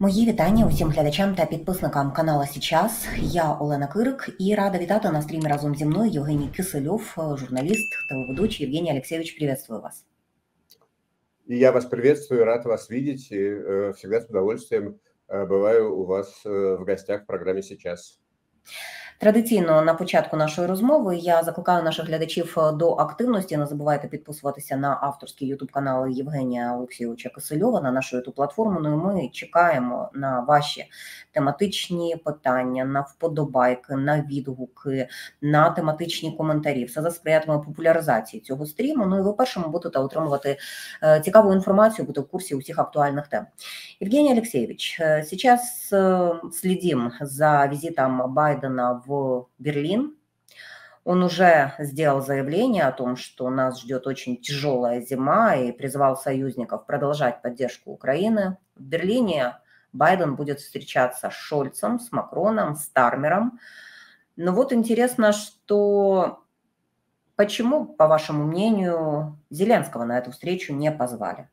Мої вітання усім глядачам та підписникам каналу «Сейчас». Я Олена Кирик і рада вітати на стрімі разом зі мною Євгеній Кисельов, журналист, телеведущий. Евгений Алексеевич, приветствую вас. И я вас приветствую, рад вас видеть и всегда с удовольствием бываю у вас в гостях в программе «Сейчас». Традиційно на початку нашої розмови я закликаю наших глядачів до активності. Не забувайте підписуватися на авторський ютуб-канал Євгенія Олексійовича Кисельова, на нашу ютуб-платформу. Ну і ми чекаємо на ваші тематичні питання, на вподобайки, на відгуки, на тематичні коментарі. Все засприятиме популяризації цього стріму. Ну і ви першими будете отримувати цікаву інформацію, бути в курсі усіх актуальних тем. Евгений Алексеевич, сейчас следим за визитом Байдена в Берлин. Он уже сделал заявление о том, что нас ждет очень тяжелая зима, и призвал союзников продолжать поддержку Украины. В Берлине Байден будет встречаться с Шольцем, с Макроном, с Стармером. Но вот интересно, что почему, по вашему мнению, Зеленского на эту встречу не позвали?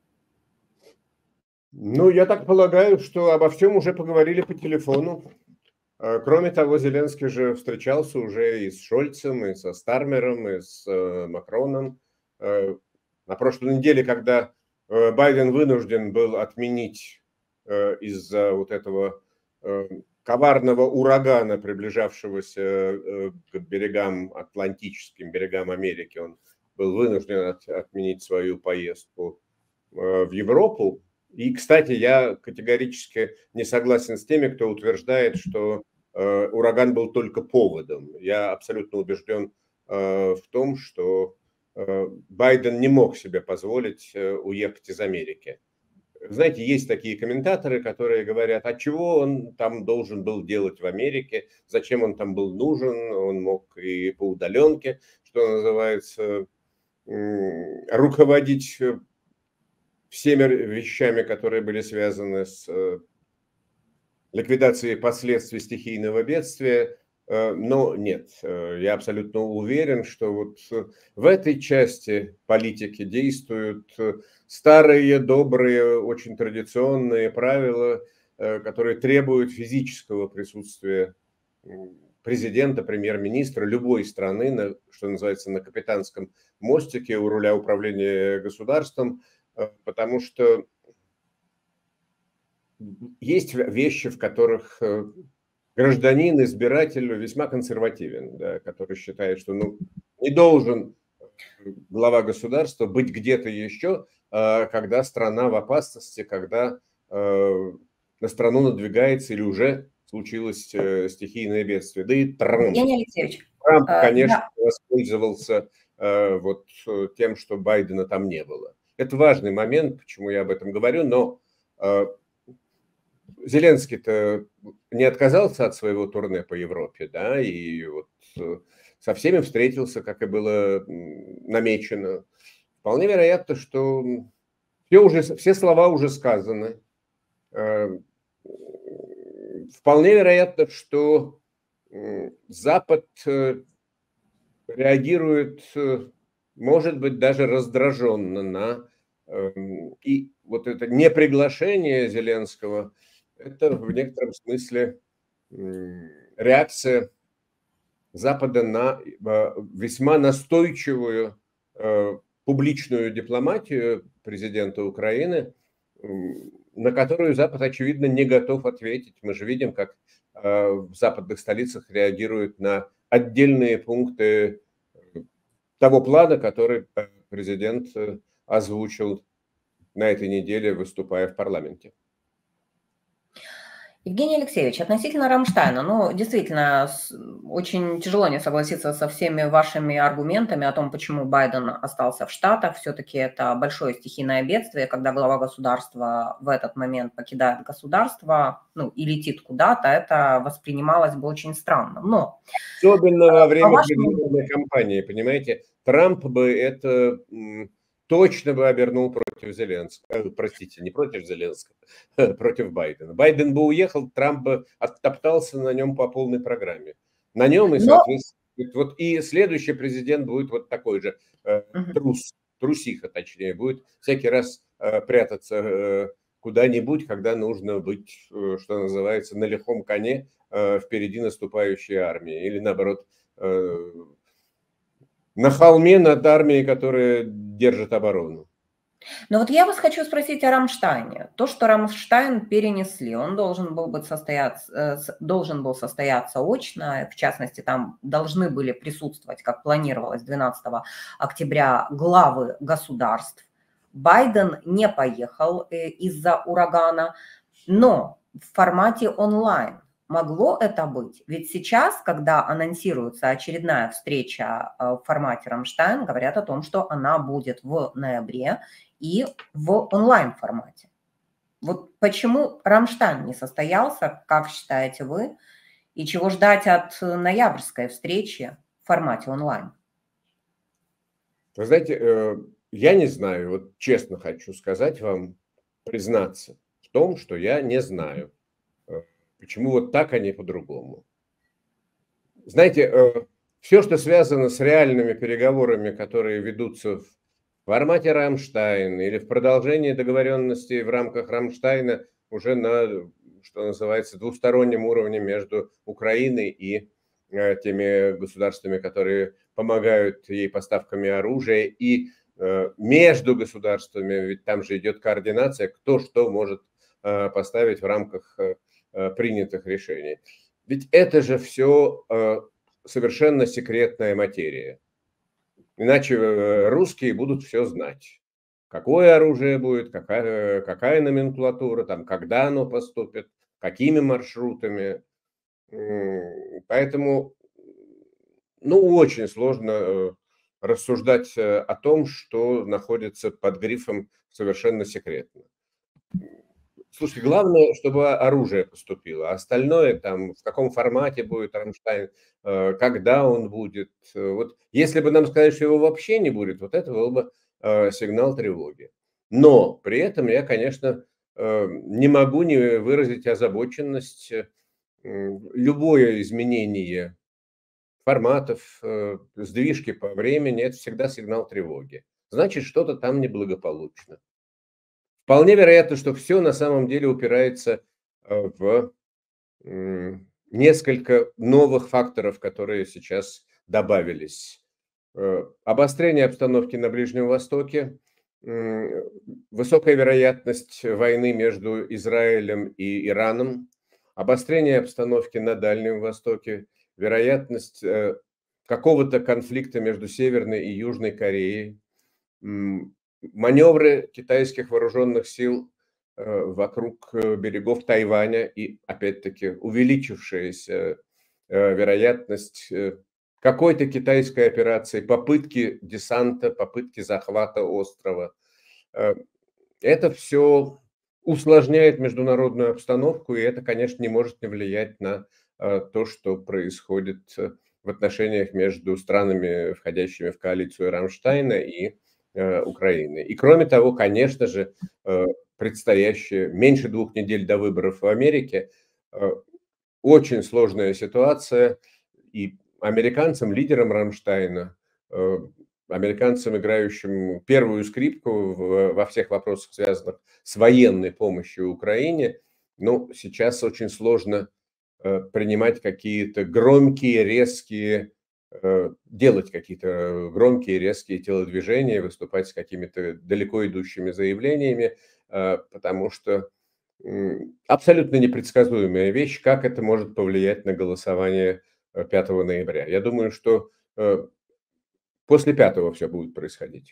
Ну, я так полагаю, что обо всем уже поговорили по телефону. Кроме того, Зеленский же встречался уже и с Шольцем, и со Стармером, и с Макроном. На прошлой неделе, когда Байден вынужден был отменить из-за вот этого коварного урагана, приближавшегося к берегам, Атлантическим берегам Америки, он был вынужден отменить свою поездку в Европу. И, кстати, я категорически не согласен с теми, кто утверждает, что ураган был только поводом. Я абсолютно убежден в том, что Байден не мог себе позволить уехать из Америки. Знаете, есть такие комментаторы, которые говорят, а чего он там должен был делать в Америке, зачем он там был нужен, он мог и по удаленке, что называется, руководить всеми вещами, которые были связаны с ликвидацией последствий стихийного бедствия. Но нет, я абсолютно уверен, что вот в этой части политики действуют старые, добрые, очень традиционные правила, которые требуют физического присутствия президента, премьер-министра любой страны, что называется, на капитанском мостике у руля управления государством, потому что есть вещи, в которых гражданин, избиратель весьма консервативен, да, который считает, что не должен глава государства быть где-то еще, когда страна в опасности, когда на страну надвигается или уже случилось стихийное бедствие. Да и Трамп, конечно, воспользовался вот тем, что Байдена там не было. Это важный момент, почему я об этом говорю, но Зеленский-то не отказался от своего турне по Европе, да, и вот со всеми встретился, как и было намечено. Вполне вероятно, что все слова уже сказаны. Вполне вероятно, что Запад реагирует, может быть, даже раздраженно на и вот это неприглашение Зеленского, это в некотором смысле реакция Запада на весьма настойчивую публичную дипломатию президента Украины, на которую Запад, очевидно, не готов ответить. Мы же видим, как в западных столицах реагируют на отдельные пункты того плана, который президент озвучил на этой неделе, выступая в парламенте. Евгений Алексеевич, относительно Рамштайна, ну, действительно, очень тяжело не согласиться со всеми вашими аргументами о том, почему Байден остался в Штатах. Все-таки это большое стихийное бедствие, когда глава государства в этот момент покидает государство, ну, и летит куда-то, это воспринималось бы очень странно. Но особенно во время предвыборной кампании, понимаете, Трамп бы это точно бы обернул против Зеленского, простите, не против Зеленского, против Байдена. Байден бы уехал, Трамп бы оттоптался на нем по полной программе. На нем и, соответственно, вот и следующий президент будет вот такой же трусиха, точнее, будет всякий раз прятаться куда-нибудь, когда нужно быть, что называется, на лихом коне впереди наступающей армии, или наоборот, на холме над армией, которая держит оборону. Но вот я вас хочу спросить о Рамштайне. То, что Рамштайн перенесли, он должен был состояться очно, в частности, там должны были присутствовать, как планировалось, 12 октября главы государств. Байден не поехал из-за урагана, но в формате онлайн. Могло это быть? Ведь сейчас, когда анонсируется очередная встреча в формате Рамштайн, говорят о том, что она будет в ноябре и в онлайн-формате. Вот почему Рамштайн не состоялся, как считаете вы, и чего ждать от ноябрьской встречи в формате онлайн? Вы знаете, я не знаю, вот честно хочу сказать вам, признаться в том, что я не знаю, почему вот так, а не по-другому. Знаете, все, что связано с реальными переговорами, которые ведутся в формате Рамштайн или в продолжении договоренности в рамках Рамштайна уже на, что называется, двустороннем уровне между Украиной и теми государствами, которые помогают ей поставками оружия, и между государствами, ведь там же идет координация, кто что может поставить в рамках принятых решений. Ведь это же все совершенно секретная материя. Иначе русские будут все знать. Какое оружие будет, какая номенклатура, там, когда оно поступит, какими маршрутами. Поэтому, ну, очень сложно рассуждать о том, что находится под грифом совершенно секретно. Слушайте, главное, чтобы оружие поступило. Остальное, там, в каком формате будет Рамштайн, когда он будет. Вот если бы нам сказали, что его вообще не будет, вот это был бы сигнал тревоги. Но при этом я, конечно, не могу не выразить озабоченность. Любое изменение форматов, сдвижки по времени – это всегда сигнал тревоги. Значит, что-то там неблагополучно. Вполне вероятно, что все на самом деле упирается в несколько новых факторов, которые сейчас добавились. Обострение обстановки на Ближнем Востоке, высокая вероятность войны между Израилем и Ираном, обострение обстановки на Дальнем Востоке, вероятность какого-то конфликта между Северной и Южной Кореей, маневры китайских вооруженных сил вокруг берегов Тайваня и, опять-таки, увеличившаяся вероятность какой-то китайской операции, попытки десанта, попытки захвата острова. Это все усложняет международную обстановку, и это, конечно, не может не влиять на то, что происходит в отношениях между странами, входящими в коалицию Рамштайна и Украины. И кроме того, конечно же, предстоящие меньше 2 недель до выборов в Америке, очень сложная ситуация, и американцам, лидерам Рамштайна, американцам, играющим первую скрипку во всех вопросах, связанных с военной помощью Украине, ну, сейчас очень сложно принимать какие-то громкие, резкие, делать какие-то громкие, резкие телодвижения, выступать с какими-то далеко идущими заявлениями, потому что абсолютно непредсказуемая вещь, как это может повлиять на голосование 5 ноября. Я думаю, что после 5 все будет происходить.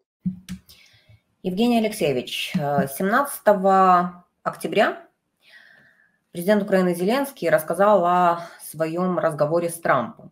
Евгений Алексеевич, 17 октября президент Украины Зеленский рассказал о своем разговоре с Трампом.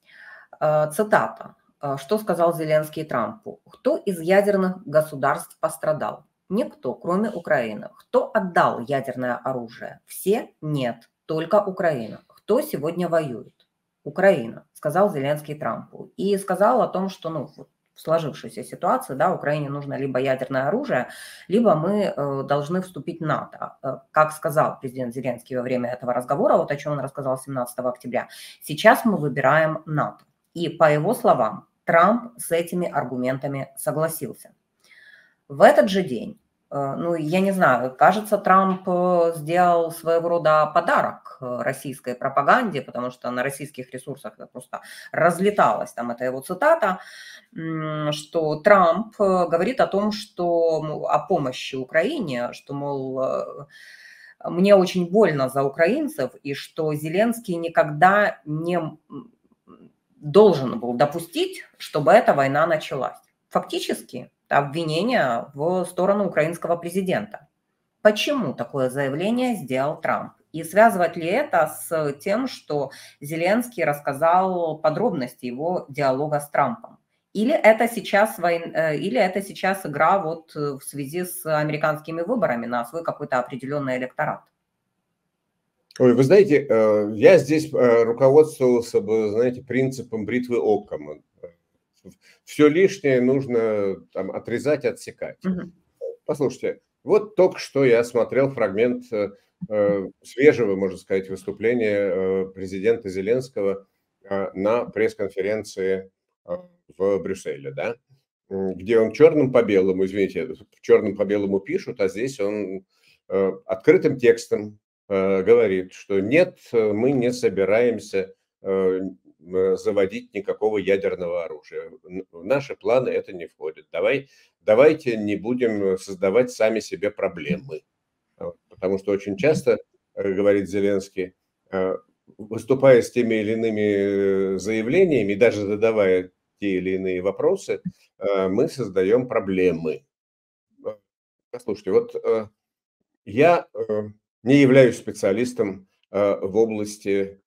Цитата. Что сказал Зеленский Трампу? Кто из ядерных государств пострадал? Никто, кроме Украины. Кто отдал ядерное оружие? Все? Нет, только Украина. Кто сегодня воюет? Украина, сказал Зеленский Трампу. И сказал о том, что в сложившейся ситуации, да, Украине нужно либо ядерное оружие, либо мы должны вступить в НАТО. Как сказал президент Зеленский во время этого разговора, вот о чем он рассказал 17 октября, сейчас мы выбираем НАТО. И по его словам, Трамп с этими аргументами согласился. В этот же день Ну, я не знаю, кажется, Трамп сделал своего рода подарок российской пропаганде, потому что на российских ресурсах это просто разлеталась там эта его цитата, что Трамп говорит о том, что о помощи Украине, что, мол, мне очень больно за украинцев, и что Зеленский никогда не должен был допустить, чтобы эта война началась. Фактически, обвинение в сторону украинского президента. Почему такое заявление сделал Трамп? И связывать ли это с тем, что Зеленский рассказал подробности его диалога с Трампом? Или это сейчас, или это сейчас игра вот в связи с американскими выборами на свой какой-то определенный электорат? Ой, вы знаете, я здесь руководствовался бы, знаете, принципом бритвы Оккама. Все лишнее нужно там отрезать, отсекать. Мгм. Послушайте, вот только что я смотрел фрагмент свежего, можно сказать, выступления президента Зеленского на пресс-конференции в Брюсселе, да, где он черным по белому, извините, черным по белому пишут, а здесь он открытым текстом говорит, что нет, мы не собираемся заводить никакого ядерного оружия. В наши планы это не входит. Давайте не будем создавать сами себе проблемы. Потому что очень часто, говорит Зеленский, выступая с теми или иными заявлениями, даже задавая те или иные вопросы, мы создаем проблемы. Послушайте, вот я не являюсь специалистом в области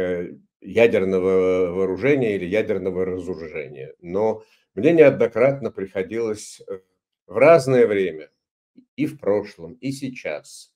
ядерного вооружения или ядерного разоружения, но мне неоднократно приходилось в разное время, и в прошлом, и сейчас,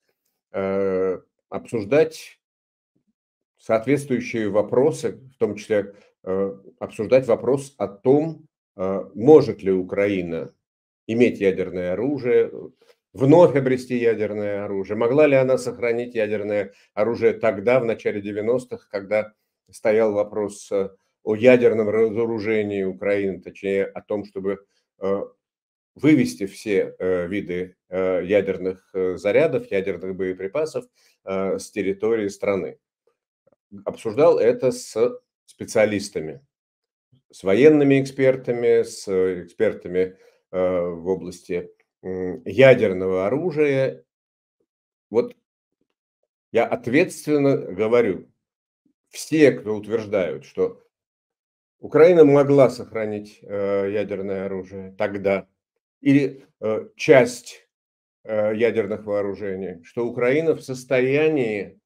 обсуждать соответствующие вопросы, в том числе обсуждать вопрос о том, может ли Украина иметь ядерное оружие, вновь обрести ядерное оружие. Могла ли она сохранить ядерное оружие тогда, в начале 90-х, когда стоял вопрос о ядерном разоружении Украины, точнее о том, чтобы вывести все виды ядерных зарядов, ядерных боеприпасов с территории страны. Обсуждал это с специалистами, с военными экспертами, с экспертами в области ядерного оружия. Вот я ответственно говорю, все, кто утверждают, что Украина могла сохранить ядерное оружие тогда, или часть ядерных вооружений, что Украина в состоянии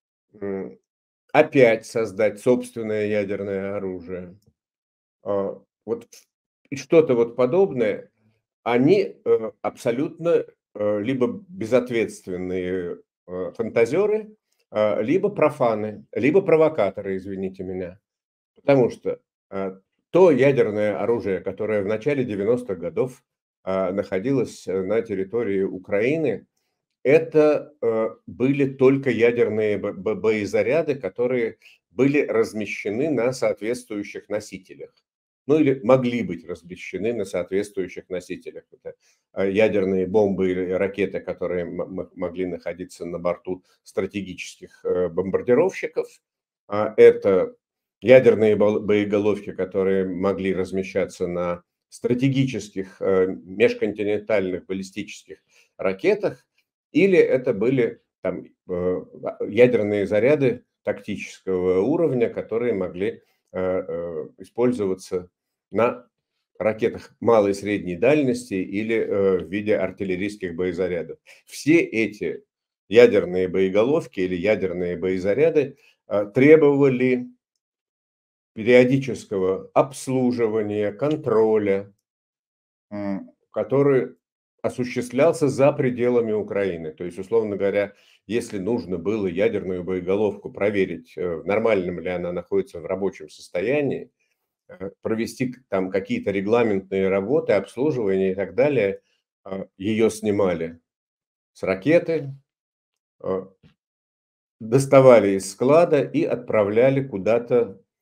опять создать собственное ядерное оружие. Вот и что-то вот подобное, они абсолютно либо безответственные фантазеры, либо профаны, либо провокаторы, извините меня. Потому что то ядерное оружие, которое в начале 90-х годов находилось на территории Украины, это были только ядерные боезаряды, которые были размещены на соответствующих носителях. Ну или могли быть размещены на соответствующих носителях. Это ядерные бомбы или ракеты, которые могли находиться на борту стратегических бомбардировщиков. Это ядерные боеголовки, которые могли размещаться на стратегических межконтинентальных баллистических ракетах, или это были там, ядерные заряды тактического уровня, которые могли использоваться на ракетах малой и средней дальности или в виде артиллерийских боезарядов. Все эти ядерные боеголовки или ядерные боезаряды требовали периодического обслуживания, контроля, который осуществлялся за пределами Украины. То есть, условно говоря, если нужно было ядерную боеголовку проверить, в нормальном ли она находится в рабочем состоянии, провести там какие-то регламентные работы, обслуживание и так далее, ее снимали с ракеты, доставали из склада и отправляли куда-то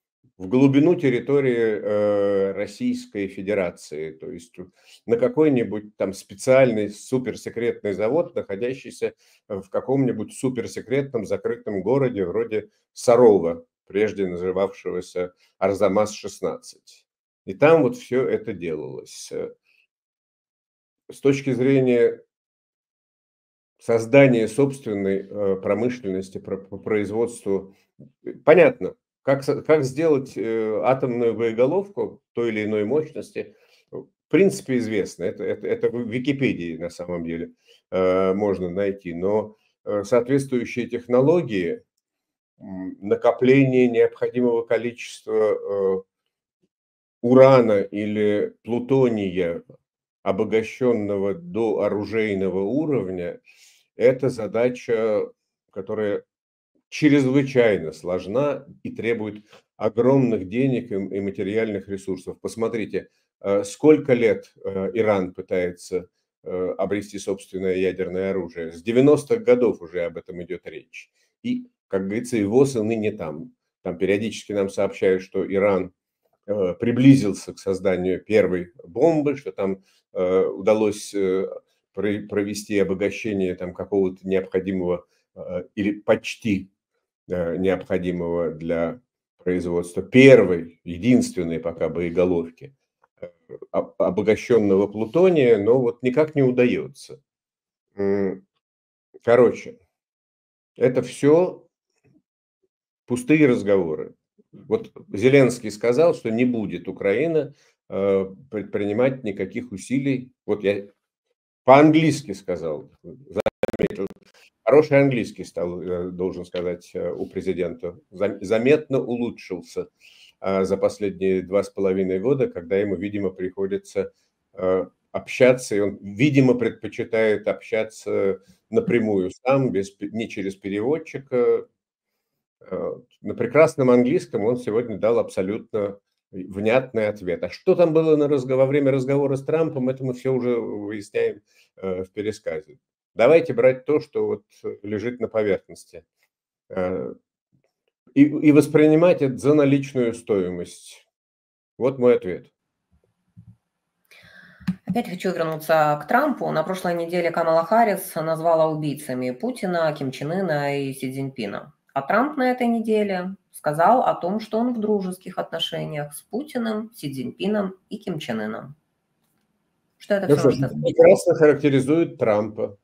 в глубину территории Российской Федерации, то есть на какой-нибудь там специальный суперсекретный завод, находящийся в каком-нибудь суперсекретном закрытом городе вроде Сарова, прежде называвшегося Арзамас-16. И там вот все это делалось. С точки зрения создания собственной промышленности по производству, понятно, как сделать атомную боеголовку той или иной мощности, в принципе, известно. Это в Википедии на самом деле можно найти. Но соответствующие технологии, накопление необходимого количества урана или плутония, обогащенного до оружейного уровня, это задача, которая чрезвычайно сложна и требует огромных денег и материальных ресурсов. Посмотрите, сколько лет Иран пытается обрести собственное ядерное оружие. С 90-х годов уже об этом идет речь. И, как говорится, и ВОЗ, и ныне там. Там периодически нам сообщают, что Иран приблизился к созданию первой бомбы, что там удалось провести обогащение там какого-то необходимого или почти необходимого для производства первой, единственной пока боеголовки обогащенного плутония, но вот никак не удается. Короче, это все пустые разговоры. Вот Зеленский сказал, что не будет Украина предпринимать никаких усилий. Вот я по-английски сказал, заметил. Хороший английский стал, должен сказать, у президента. Заметно улучшился за последние 2,5 года, когда ему, видимо, приходится общаться, и он, видимо, предпочитает общаться напрямую сам, не через переводчика. На прекрасном английском он сегодня дал абсолютно внятный ответ. А что там было во время разговора с Трампом, это мы все уже выясняем в пересказе. Давайте брать то, что вот лежит на поверхности, и воспринимать это за наличную стоимость. Вот мой ответ. Опять хочу вернуться к Трампу. На прошлой неделе Камала Харрис назвала убийцами Путина, Ким Чен Ына и Си Цзиньпина. А Трамп на этой неделе сказал о том, что он в дружеских отношениях с Путиным, Си Цзиньпином и Ким Чен Ыном. Что это все может означать? Прекрасно характеризует Трампа.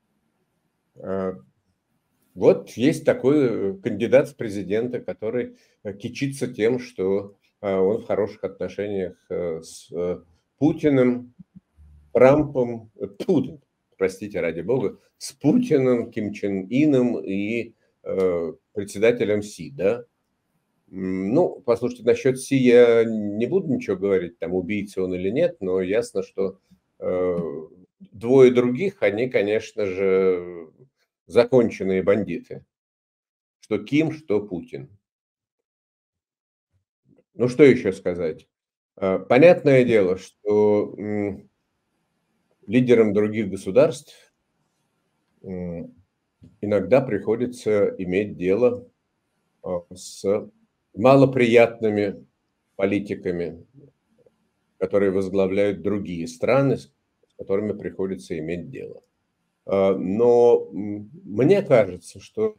Вот есть такой кандидат в президенты, который кичится тем, что он в хороших отношениях с Путиным, Трампом, простите, ради бога, с Путиным, Ким Чен Ыном и председателем Си, да? Ну, послушайте, насчет Си я не буду ничего говорить, там убийца он или нет, но ясно, что двое других, они, конечно же, законченные бандиты. Что Ким, что Путин. Ну, что еще сказать? Понятное дело, что лидерам других государств иногда приходится иметь дело с малоприятными политиками, которые возглавляют другие страны, с которыми приходится иметь дело. Но мне кажется, что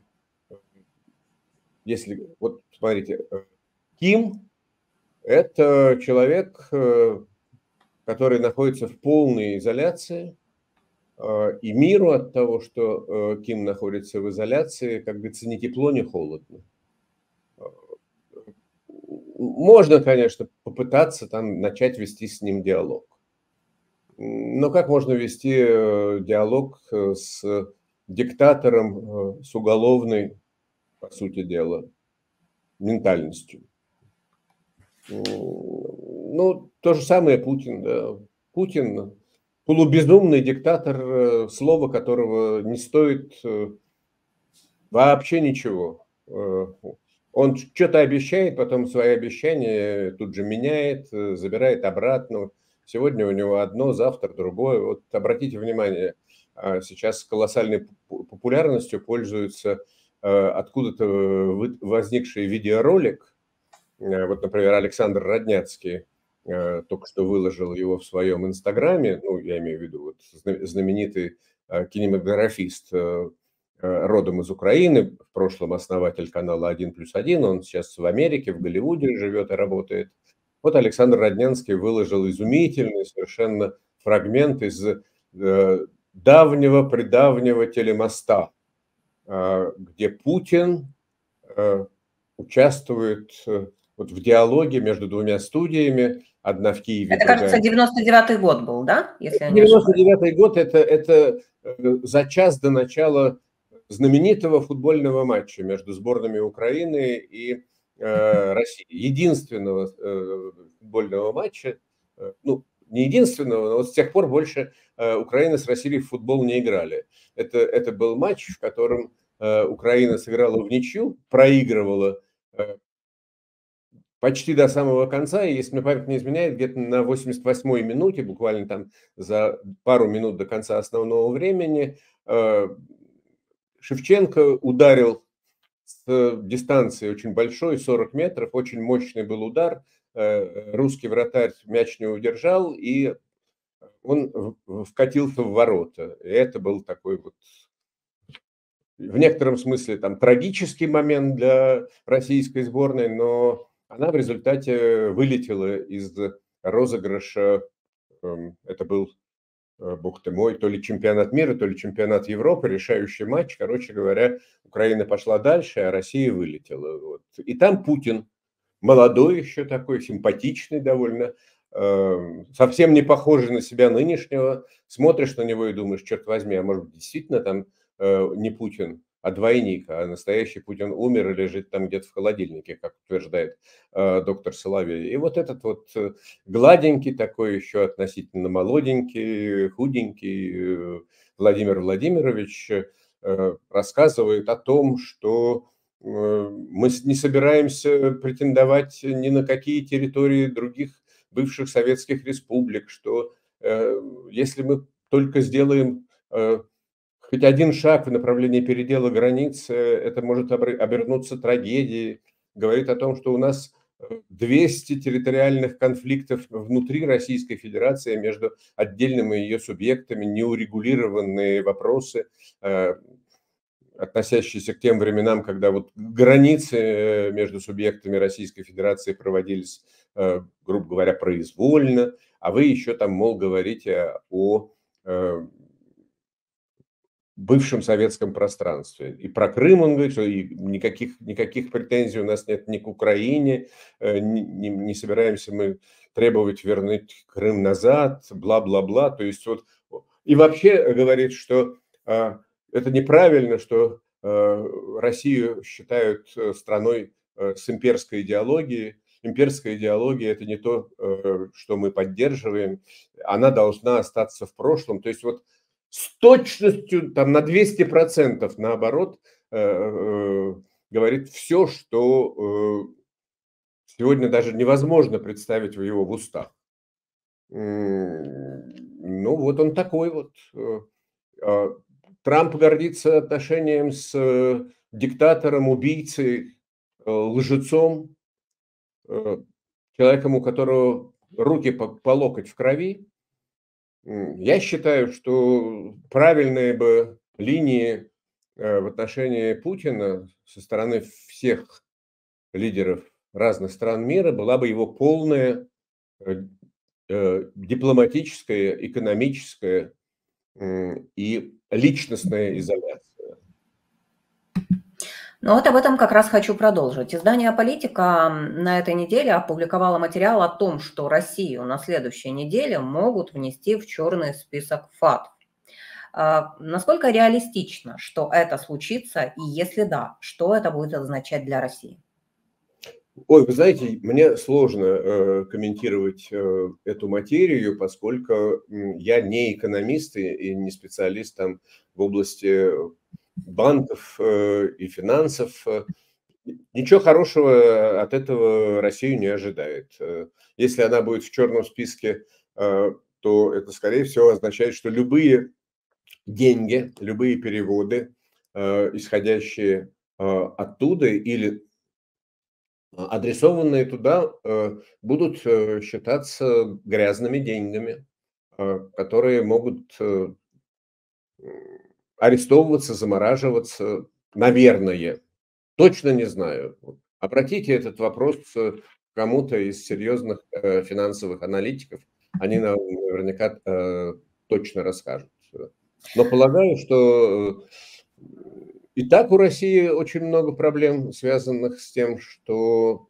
если, вот смотрите, Ким – это человек, который находится в полной изоляции, и миру от того, что Ким находится в изоляции, как говорится, ни тепло, ни холодно. Можно, конечно, попытаться там начать вести с ним диалог. Но как можно вести диалог с диктатором, с уголовной, по сути дела, ментальностью? Ну, то же самое Путин, да. Путин – полубезумный диктатор, слово которого не стоит вообще ничего. Он что-то обещает, потом свои обещания тут же меняет, забирает обратно. Сегодня у него одно, завтра другое. Вот обратите внимание, сейчас колоссальной популярностью пользуется откуда-то возникший видеоролик, Вот, например, Александр Родняцкий только что выложил его в своем инстаграме, ну, я имею в виду вот знаменитый кинематографист, родом из Украины, в прошлом основатель канала «1+1», он сейчас в Америке, в Голливуде живет и работает. Вот Александр Роднянский выложил изумительный совершенно фрагмент из давнего-предавнего телемоста, где Путин участвует вот в диалоге между двумя студиями, одна в Киеве, Это, другая... кажется, 99-й год был, да, если я не ошибаюсь? 99-й год – это за час до начала знаменитого футбольного матча между сборными Украины и России. Единственного футбольного матча, ну, не единственного, но вот с тех пор больше Украина с Россией в футбол не играли. Это был матч, в котором Украина сыграла в ничью, проигрывала почти до самого конца, и если мне память не изменяет, где-то на 88-й минуте, буквально там за пару минут до конца основного времени, Шевченко ударил с дистанции очень большой, 40 метров, очень мощный был удар, русский вратарь мяч не удержал, и он вкатился в ворота. И это был такой вот в некотором смысле там трагический момент для российской сборной, но она в результате вылетела из розыгрыша. Это был, бог ты мой, то ли чемпионат мира, то ли чемпионат Европы, решающий матч. Короче говоря, Украина пошла дальше, а Россия вылетела. Вот. И там Путин, молодой еще такой, симпатичный довольно, совсем не похожий на себя нынешнего. Смотришь на него и думаешь, черт возьми, а может быть действительно там не Путин, а двойник, а настоящий Путин умер и лежит там где-то в холодильнике, как утверждает доктор Соловей. И вот этот вот гладенький такой, еще относительно молоденький, худенький Владимир Владимирович рассказывает о том, что мы не собираемся претендовать ни на какие территории других бывших советских республик, что если мы только сделаем хоть один шаг в направлении передела границ, это может обернуться трагедией. Говорит о том, что у нас 200 территориальных конфликтов внутри Российской Федерации между отдельными ее субъектами, неурегулированные вопросы, относящиеся к тем временам, когда вот границы между субъектами Российской Федерации проводились, грубо говоря, произвольно, а вы еще там, мол, говорите о бывшем советском пространстве. И про Крым он говорит, что и никаких претензий у нас нет ни к Украине, не собираемся мы требовать вернуть Крым назад, бла-бла-бла. То есть вот, и вообще говорит, что это неправильно, что Россию считают страной с имперской идеологией. Имперская идеология – это не то, что мы поддерживаем. Она должна остаться в прошлом. То есть вот с точностью там, на 200% наоборот говорит все, что сегодня даже невозможно представить в его устах. Ну вот он такой вот. Трамп гордится отношением с диктатором, убийцей, лжецом, человеком, у которого руки по локоть в крови. Я считаю, что правильные бы линии в отношении Путина со стороны всех лидеров разных стран мира была бы его полная дипломатическая, экономическая и личностная изоляция. Ну вот об этом как раз хочу продолжить. Издание «Политика» на этой неделе опубликовало материал о том, что Россию на следующей неделе могут внести в черный список ФАТФ. Насколько реалистично, что это случится, и если да, что это будет означать для России? Ой, вы знаете, мне сложно комментировать эту материю, поскольку я не экономист и не специалист там в области банков и финансов. Ничего хорошего от этого Россию не ожидает. Если она будет в черном списке, то это, скорее всего, означает, что любые деньги, любые переводы, исходящие оттуда или адресованные туда, будут считаться грязными деньгами, которые могут арестовываться, замораживаться, наверное. Точно не знаю. Обратите этот вопрос кому-то из серьезных финансовых аналитиков, они наверняка точно расскажут. Но полагаю, что и так у России очень много проблем, связанных с тем, что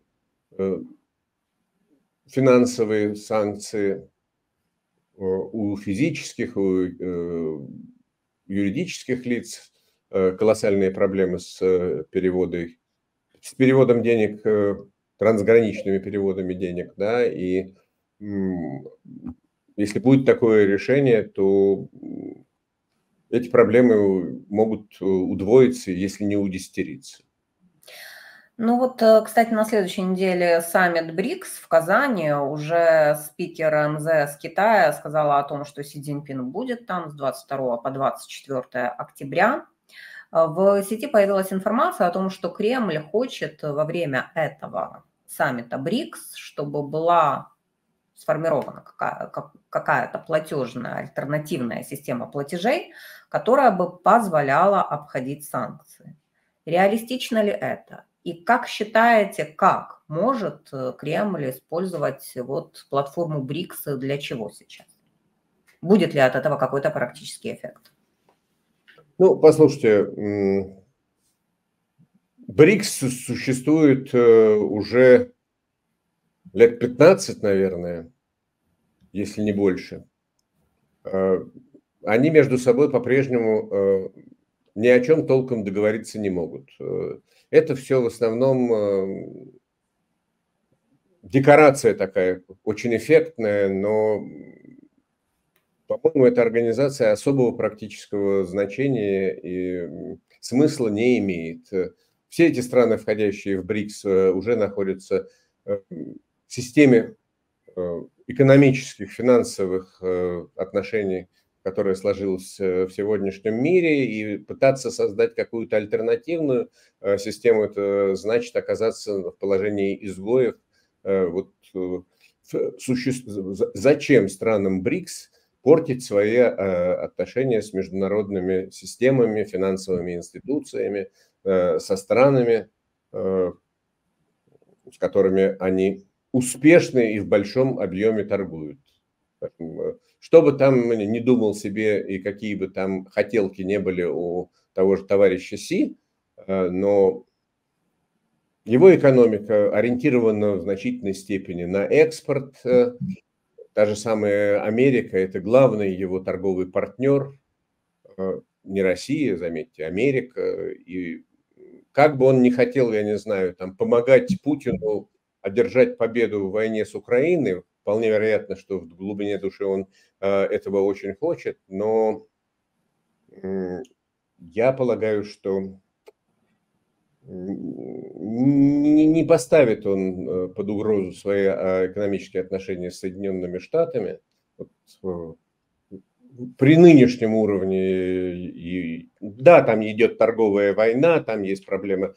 финансовые санкции у физических, у юридических лиц, колоссальные проблемы с переводом денег, трансграничными переводами денег, да, и если будет такое решение, то эти проблемы могут удвоиться, если не удесятериться. Ну вот, кстати, на следующей неделе саммит БРИКС в Казани. Уже спикер МЗС Китая сказала о том, что Си Цзиньпин будет там с 22 по 24 октября. В сети появилась информация о том, что Кремль хочет во время этого саммита БРИКС, чтобы была сформирована какая-то платежная альтернативная система платежей, которая бы позволяла обходить санкции. Реалистично ли это? И как считаете, как может Кремль использовать вот платформу БРИКС для чего сейчас? Будет ли от этого какой-то практический эффект? Ну, послушайте, БРИКС существует уже лет 15, наверное, если не больше. Они между собой по-прежнему ни о чем толком договориться не могут. Это все в основном декорация такая, очень эффектная, но, по-моему, эта организация особого практического значения и смысла не имеет. Все эти страны, входящие в БРИКС, уже находятся в системе экономических, финансовых отношений, которая сложилась в сегодняшнем мире, и пытаться создать какую-то альтернативную систему, это значит оказаться в положении изгоев. Вот зачем странам БРИКС портить свои отношения с международными системами, финансовыми институциями, со странами, с которыми они успешны и в большом объеме торгуют. Что бы там ни думал себе и какие бы там хотелки не были у того же товарища Си, но его экономика ориентирована в значительной степени на экспорт. Та же самая Америка – это главный его торговый партнер, не Россия, заметьте, Америка. И как бы он ни хотел, я не знаю, там, помогать Путину одержать победу в войне с Украиной, вполне вероятно, что в глубине души он этого очень хочет, но я полагаю, что не поставит он под угрозу свои экономические отношения с Соединенными Штатами. При нынешнем уровне, да, там идет торговая война, там есть проблемы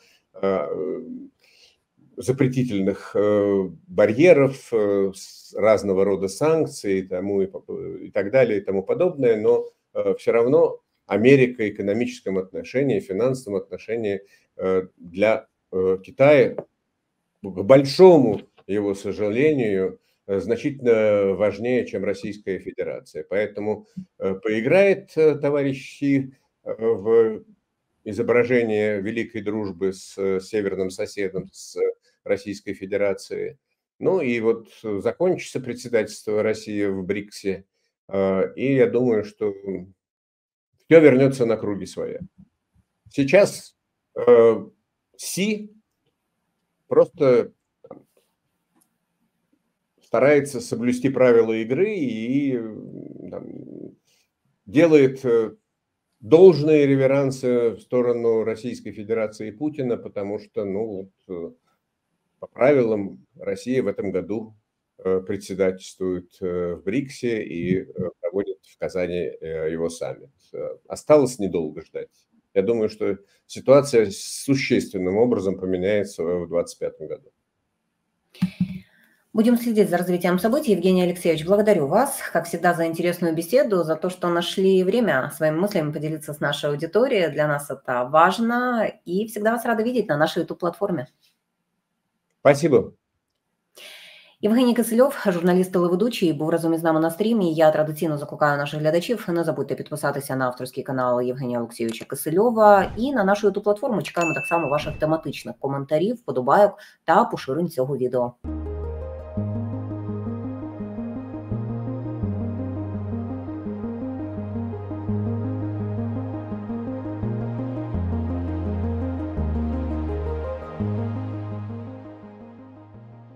запретительных барьеров, разного рода санкций и так далее и тому подобное, но все равно Америка в экономическом отношении, финансовом отношении для Китая, к большому его сожалению, значительно важнее, чем Российская Федерация. Поэтому поиграет товарищ Си в изображение великой дружбы с северным соседом, с Российской Федерацией. Ну и вот закончится председательство России в БРИКСе, и я думаю, что все вернется на круги своя. Сейчас Си просто старается соблюсти правила игры и делает должные реверансы в сторону Российской Федерации и Путина, потому что, ну, вот, по правилам Россия в этом году председательствует в БРИКСе и проводит в Казани его саммит. Осталось недолго ждать. Я думаю, что ситуация существенным образом поменяется в 2025 году. Будем следить за развитием событий. Евгений Алексеевич, благодарю вас, как всегда, за интересную беседу, за то, что нашли время своими мыслями поделиться с нашей аудиторией. Для нас это важно. И всегда вас рада видеть на нашей YouTube-платформе. Спасибо. Євгеній Кисельов, журналіст телеведучий, був разом із нами на стрімі. Я традиційно закликаю наших глядачів. Не забудьте підписатися на авторський канал Євгенія Олексійовича Кисельова і на нашу YouTube-платформу. Чекаємо так само ваших тематичних коментарів, вподобайок та поширень цього відео.